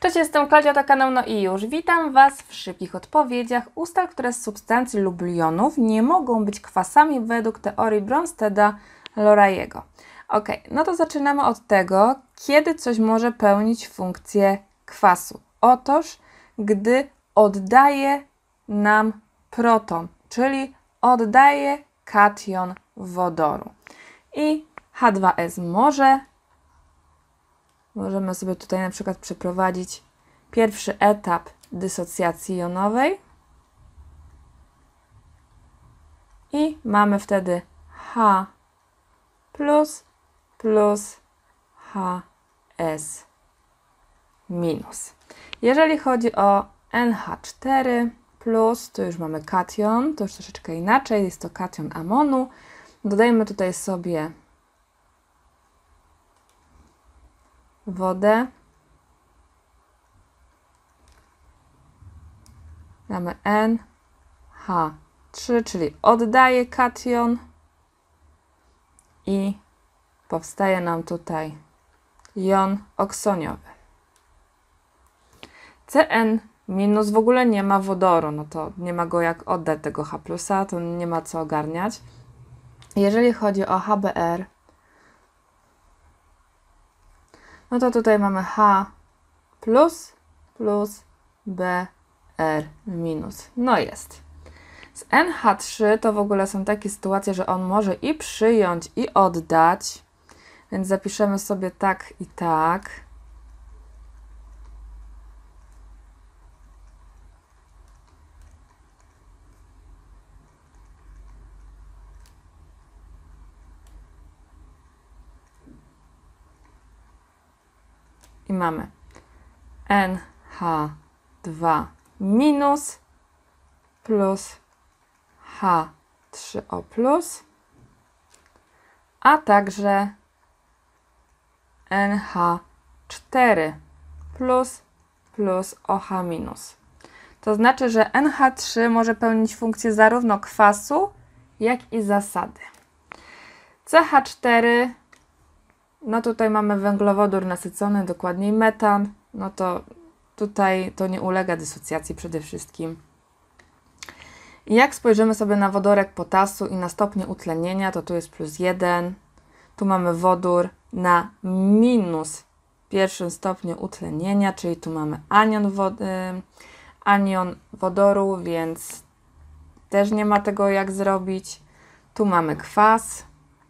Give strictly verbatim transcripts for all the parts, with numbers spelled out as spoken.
Cześć, jestem Klaudia, to kanał No i już. Witam Was w szybkich odpowiedziach. Ustal, które z substancji lub jonów nie mogą być kwasami według teorii Bronsted-Loray'ego. Ok, no to zaczynamy od tego, kiedy coś może pełnić funkcję kwasu. Otóż, gdy oddaje nam proton, czyli oddaje kation wodoru. I H dwa S może Możemy sobie tutaj na przykład przeprowadzić pierwszy etap dysocjacji jonowej i mamy wtedy H plus plus H S minus. Jeżeli chodzi o N H cztery plus, to już mamy kation, to już troszeczkę inaczej, jest to kation amonu. Dodajmy tutaj sobie wodę. Mamy N H trzy, czyli oddaje kation i powstaje nam tutaj jon oksoniowy. C N minus w ogóle nie ma wodoru, no to nie ma go jak oddać tego H plusa, to nie ma co ogarniać. Jeżeli chodzi o H B R, no to tutaj mamy H plus plus B R minus. No jest. Z N H trzy to w ogóle są takie sytuacje, że on może i przyjąć, i oddać. Więc zapiszemy sobie tak i tak. I mamy N H dwa minus plus H trzy O plus, a także N H cztery plus plus O H minus. To znaczy, że N H trzy może pełnić funkcję zarówno kwasu, jak i zasady. C H cztery, no tutaj mamy węglowodór nasycony, dokładniej metan, no to tutaj to nie ulega dysocjacji przede wszystkim. I jak spojrzymy sobie na wodorek potasu i na stopnie utlenienia, to tu jest plus jeden, tu mamy wodór na minus pierwszym stopniu utlenienia, czyli tu mamy anion, wody, anion wodoru, więc też nie ma tego jak zrobić. Tu mamy kwas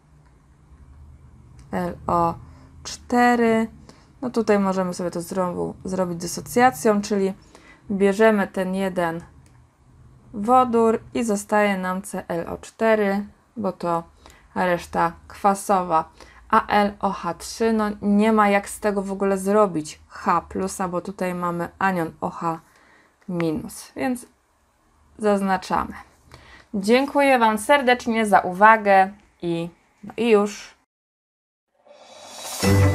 L O cztery. No tutaj możemy sobie to znowu zrobić dysocjacją, czyli bierzemy ten jeden wodór i zostaje nam C L O cztery, bo to reszta kwasowa. A L O H trzy, no nie ma jak z tego w ogóle zrobić H plusa, bo tutaj mamy anion O H minus, więc zaznaczamy. Dziękuję Wam serdecznie za uwagę i no i już.